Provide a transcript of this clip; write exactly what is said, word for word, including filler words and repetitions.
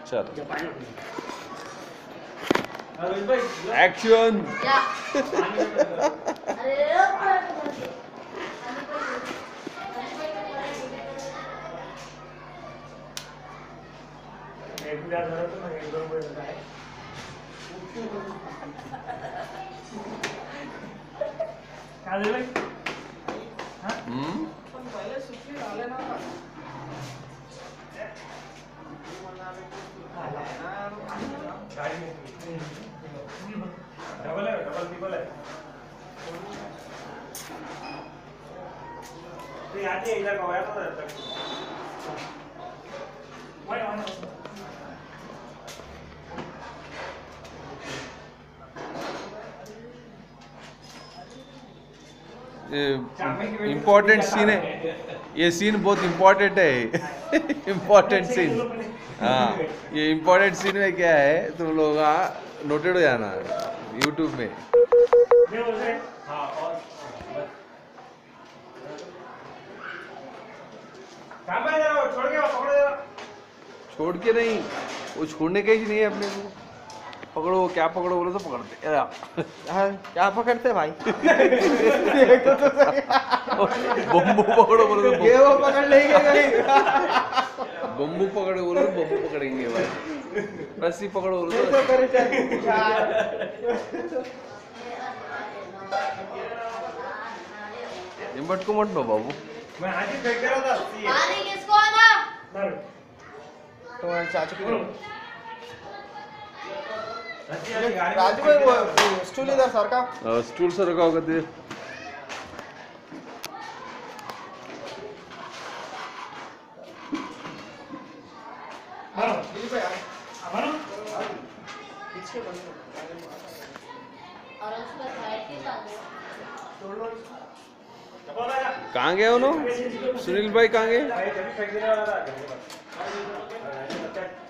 चल action. Double है, double triple है। तो आते इधर का तो तक वही वही इम्पोर्टेंट सीन है ये, सीन बहुत इम्पोर्टेंट है। Important scene. हाँ ये इम्पोर्टेंट सीन में क्या है तुम लोग नोटेड हो जाना यूट्यूब में। छोड़ के पकड़ो, छोड़ के नहीं, वो छोड़ने का ही नहीं है अपने को। पकड़ो, क्या पकड़ो बोलो तो पकड़ते। हाँ, क्या पकड़ते भाई? बम्बू पकड़ो बोलो तो ये वो पकड़ लेंगे भाई। बम्बू पकड़ो बोलो तो बम्बू पकड़ेंगे भाई। रस्सी पकड़ो बोलो तो निमट को मत लो बाबू। मैं आज ही फेंक रहा था। मारी किसको ना? तुम्हारे चाचू की गाड़ी राजू भाई वो स्टूल इधर सर का। स्टूल से रखा होगा दे। मारो मारो और उसका साइड के साथ कहाँ गए उन्होंने? सुनील भाई कहाँ गए? फेंक दे रहा था।